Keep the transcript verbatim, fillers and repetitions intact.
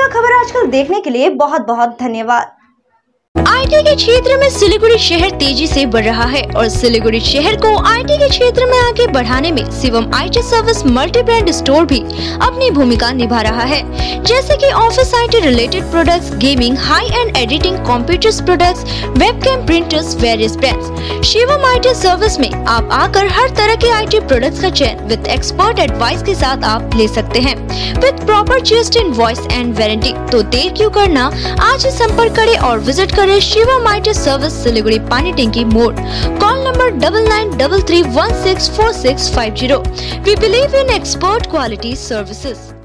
का खबर आजकल देखने के लिए बहुत बहुत धन्यवाद। आईटी के क्षेत्र में सिलीगुड़ी शहर तेजी से बढ़ रहा है और सिलीगुड़ी शहर को आईटी के क्षेत्र में आगे बढ़ाने में Shivam IT service multi brand store भी अपनी भूमिका निभा रहा है। जैसे कि office IT related products, gaming, high end editing, computers products, webcam, printers, various brands. Shivam IT service में आप आकर हर तरह के आईटी प्रोडक्ट्स का चयन विद एक्सपर्ट एडवाइस के साथ आप ले सकते हैं with proper GST invoice and warranty. तो देर क्यों करना, आज ही संपर्क करें और विजिट करें Shivam IT service, Siliguri, Pani Tanki More. Call number double nine double three one six four six five zero. We believe in expert quality services.